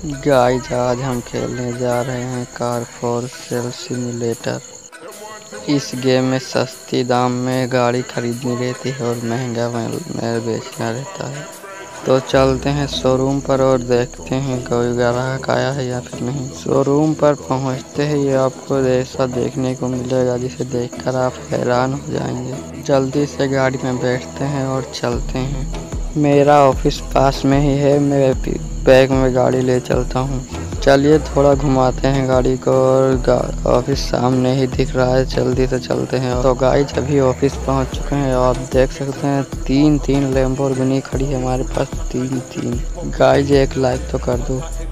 Guys आज हम खेलने जा रहे हैं कार फॉर सेल सिम्युलेटर। इस गेम में सस्ती दाम में गाड़ी खरीदनी रहती है और महंगा में बेचना रहता है। तो चलते हैं शोरूम पर और देखते हैं कोई ग्राहक आया है या फिर नहीं। शोरूम पर पहुंचते ही आपको ऐसा देखने को मिलेगा जिसे देखकर आप हैरान हो जाएंगे। जल्दी से गाड़ी में बैठते हैं और चलते हैं। मेरा ऑफिस पास में ही है, मैं बैग में गाड़ी ले चलता हूँ। चलिए थोड़ा घुमाते हैं गाड़ी को और ऑफिस सामने ही दिख रहा है, जल्दी से चलते हैं। तो गाइस अभी ऑफिस पहुँच चुके हैं और आप देख सकते हैं तीन लैम्बोर्गिनी खड़ी है हमारे पास। तीन गाइस एक लाइक तो कर दो।